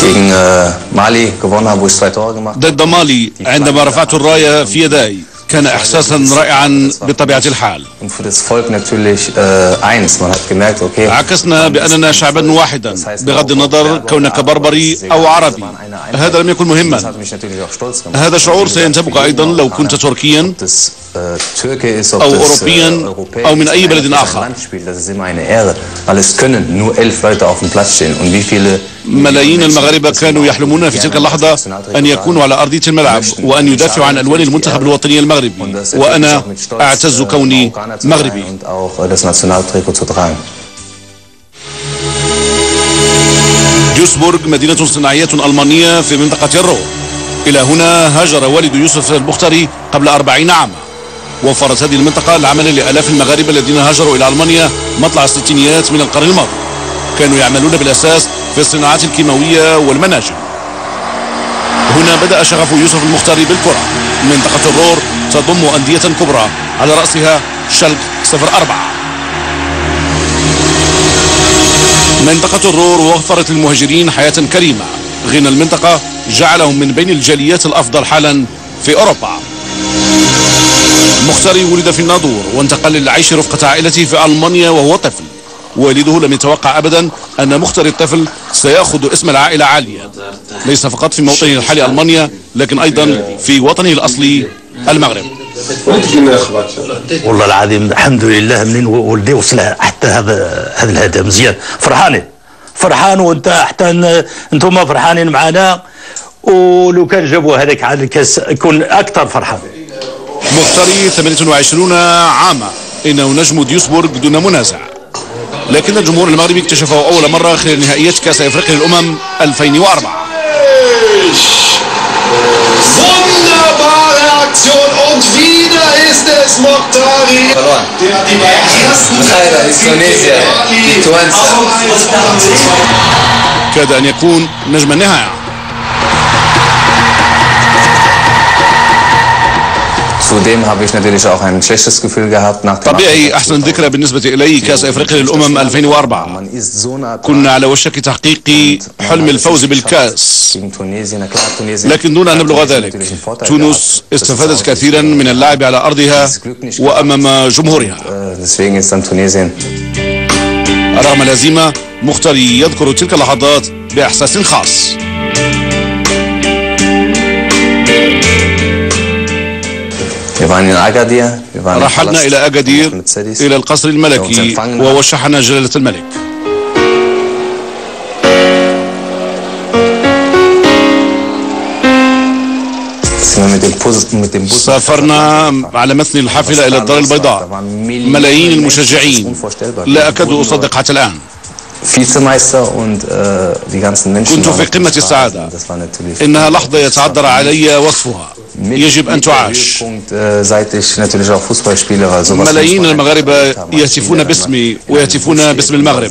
ضد مالي عندما رفعت الراية في يداي كان إحساسا رائعا بطبيعة الحال. عكسنا بأننا شعبا واحدا بغض النظر كونك بربري أو عربي. هذا لم يكن مهما. هذا شعور سينتابك أيضا لو كنت تركيا أو أوروبيا أو من أي بلد آخر. ملايين المغاربة كانوا يحلمون في تلك اللحظة أن يكونوا على أرضية الملعب وأن يدافعوا عن ألوان المنتخب الوطني المغربي، وأنا أعتز كوني مغربي. ديوسبورغ مدينة صناعية ألمانية في منطقة الرور. إلى هنا هاجر والد يوسف المختاري قبل 40 عاما. وفرت هذه المنطقة العمل لآلاف المغاربة الذين هاجروا إلى ألمانيا مطلع الستينيات من القرن الماضي. كانوا يعملون بالأساس في الصناعات الكيماوية والمناجم. هنا بدأ شغف يوسف المختاري بالكرة. منطقة الرور تضم أندية كبرى على رأسها شالك 04. منطقة الرور وفرت للمهاجرين حياة كريمة. غنى المنطقة جعلهم من بين الجاليات الأفضل حالا في أوروبا. المختاري ولد في الناظور وانتقل للعيش رفقة عائلته في ألمانيا وهو طفل. والده لم يتوقع أبدا أن مختاري الطفل سيأخذ اسم العائلة عالية، ليس فقط في موطنه الحالي ألمانيا لكن أيضا في وطنه الأصلي المغرب. والله العظيم الحمد لله منين ولدي وصل حتى هذا الهدف مزيان. فرحان وانت حتى انتم فرحانين معنا، ولو كان جابوا هذاك عاد الكاس يكون أكثر فرحة. مختاري 28 عاما، إنه نجم ديوسبورغ دون منازع، لكن الجمهور المغربي اكتشفه أول مرة خلال نهائيات كأس أفريقيا للأمم 2004. كاد أن يكون نجم النهاية. طبيعي أحسن ذكرى بالنسبة إلي كأس أفريقيا للأمم 2004. كنا على وشك تحقيق حلم الفوز بالكأس، لكن دون أن نبلغ ذلك. تونس استفادت كثيرا من اللعب على أرضها وأمام جمهورها. رغم الهزيمة مختاري يذكر تلك اللحظات بإحساس خاص. رحلنا إلى أكادير إلى القصر الملكي ووشحنا جلالة الملك. سافرنا على متن الحافلة إلى الدار البيضاء. ملايين المشجعين، لا أكاد أصدق حتى الآن. كنت في قمة السعادة. إنها لحظة يتعذر علي وصفها، يجب أن تعاش. ملايين المغاربة يهتفون باسمي ويهتفون باسم المغرب.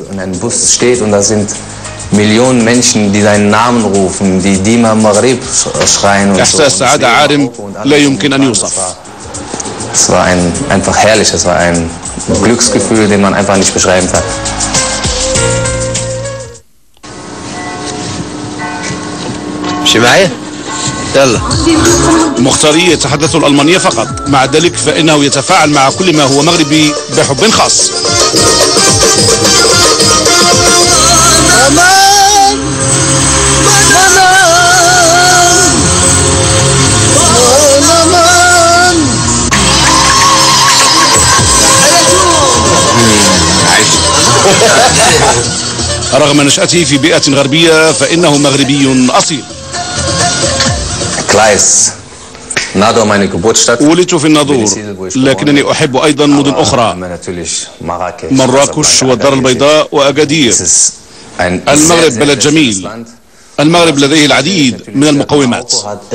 إحساس سعادة عارم لا يمكن أن يوصف. مشي معي؟ يلا. مختاري يتحدث الألمانية فقط، مع ذلك فإنه يتفاعل مع كل ما هو مغربي بحب خاص. رغم نشأته في بيئة غربية فإنه مغربي أصيل. ولدت في الناظور، لكنني أحب أيضا مدن أخرى، مراكش والدار البيضاء وأكادير. المغرب بلد جميل. المغرب لديه العديد من المقومات.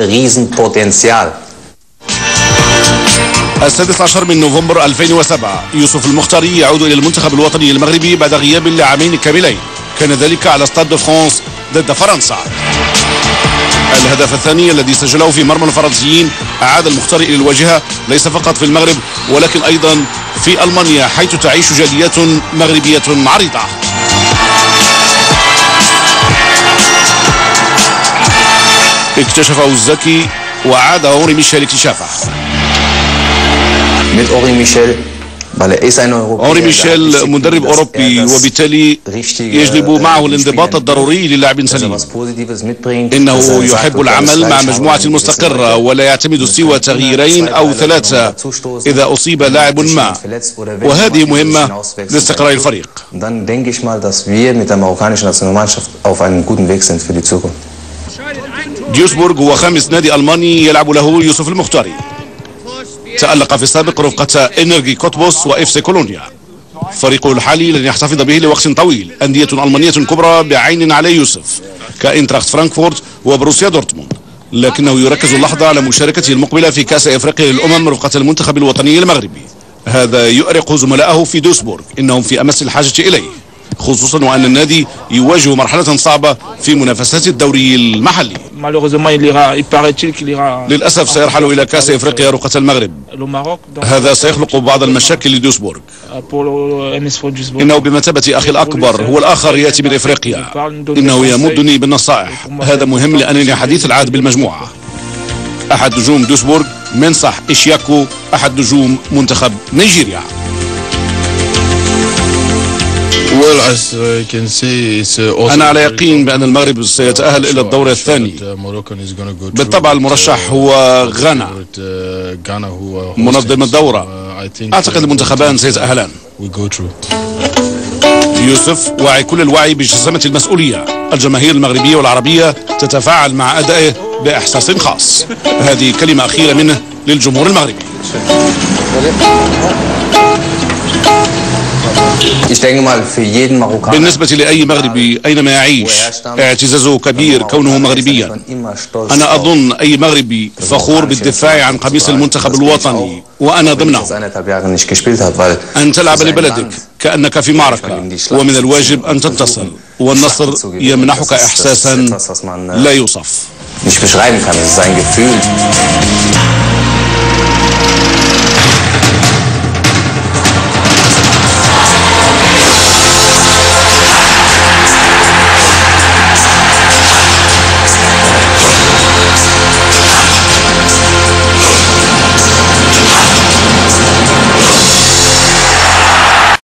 16 من نوفمبر 2007 يوسف المختاري يعود إلى المنتخب الوطني المغربي بعد غياب لعامين كاملين. كان ذلك على ستاد دو فرانس ضد فرنسا. الهدف الثاني الذي سجله في مرمى الفرنسيين أعاد المختاري إلى الواجهة، ليس فقط في المغرب ولكن أيضا في ألمانيا حيث تعيش جاليات مغربية عريضة. اكتشفه الزكي وعاد أوري ميشيل اكتشافه. أوري ميشيل مدرب أوروبي وبالتالي يجلب معه الانضباط الضروري للاعب سليم. إنه يحب العمل مع مجموعة مستقرة ولا يعتمد سوى تغييرين أو ثلاثة إذا أصيب لاعب ما، وهذه مهمة لاستقرار الفريق. ديوسبورغ هو خامس نادي ألماني يلعب له يوسف المختاري. تألق في السابق رفقة إنرجي كوتبوس وإف سي كولونيا. فريقه الحالي لن يحتفظ به لوقت طويل. أندية ألمانية كبرى بعين على يوسف كإنتراخت فرانكفورت وبروسيا دورتموند، لكنه يركز اللحظة على مشاركته المقبلة في كأس إفريقيا للأمم رفقة المنتخب الوطني المغربي. هذا يؤرق زملائه في دوسبورغ، إنهم في أمس الحاجة إليه، خصوصا وأن النادي يواجه مرحلة صعبة في منافسات الدوري المحلي. للأسف سيرحل إلى كأس إفريقيا رقة المغرب. هذا سيخلق بعض المشاكل لدوسبورغ. إنه بمثابة أخي الأكبر، هو الآخر يأتي من إفريقيا. إنه يمدني بالنصائح، هذا مهم لأنني حديث العهد بالمجموعة. أحد نجوم دوسبورغ منصح إشياكو، أحد نجوم منتخب نيجيريا. أنا على يقين بأن المغرب سيتأهل إلى الدور الثاني. بالطبع المرشح هو غانا منظم الدورة. أعتقد المنتخبان سيتأهلان. يوسف واعي كل الوعي بجسامة المسؤولية. الجماهير المغربية والعربية تتفاعل مع أدائه بإحساس خاص. هذه كلمة أخيرة منه للجمهور المغربي. بالنسبة لأي مغربي أينما يعيش اعتزازه كبير كونه مغربيا. أنا أظن أي مغربي فخور بالدفاع عن قميص المنتخب الوطني وأنا ضمنه. أن تلعب لبلدك كأنك في معركة، ومن الواجب أن تنتصر، والنصر يمنحك إحساسا لا يوصف.